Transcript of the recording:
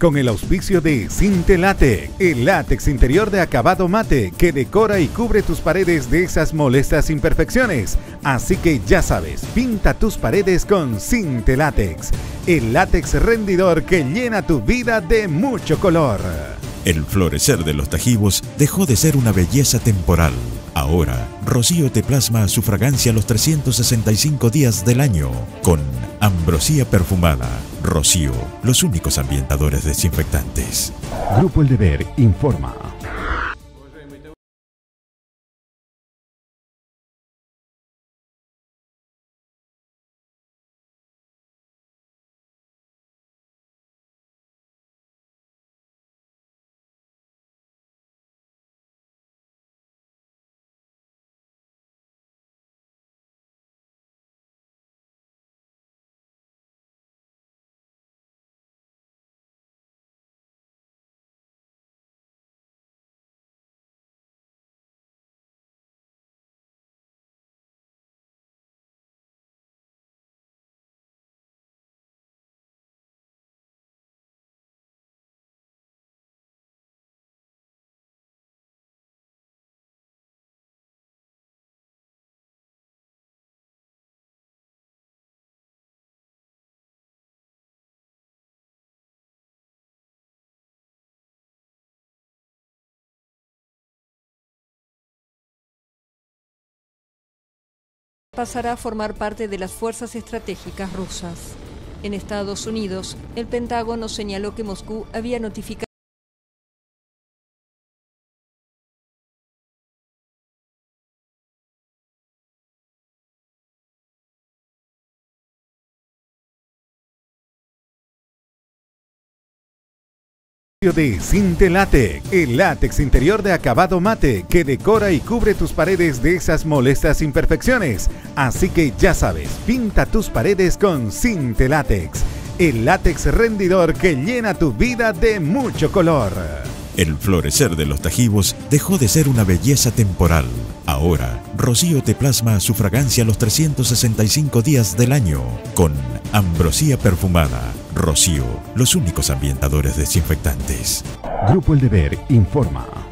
Con el auspicio de Cintelátex, el látex interior de acabado mate que decora y cubre tus paredes de esas molestas imperfecciones. Así que ya sabes, pinta tus paredes con Cintelátex, el látex rendidor que llena tu vida de mucho color. El florecer de los Tajivos dejó de ser una belleza temporal. Ahora, Rocío te plasma su fragancia los 365 días del año con ambrosía perfumada. Rocío, los únicos ambientadores desinfectantes. Grupo El Deber informa. Pasará a formar parte de las fuerzas estratégicas rusas. En Estados Unidos, el Pentágono señaló que Moscú había notificado De Cintelátex, el látex interior de acabado mate que decora y cubre tus paredes de esas molestas imperfecciones. Así que ya sabes, pinta tus paredes con Cintelátex, el látex rendidor que llena tu vida de mucho color. El florecer de los Tajivos dejó de ser una belleza temporal. Ahora, Rocío te plasma su fragancia los 365 días del año con ambrosía perfumada. Rocío, los únicos ambientadores desinfectantes. Grupo El Deber informa.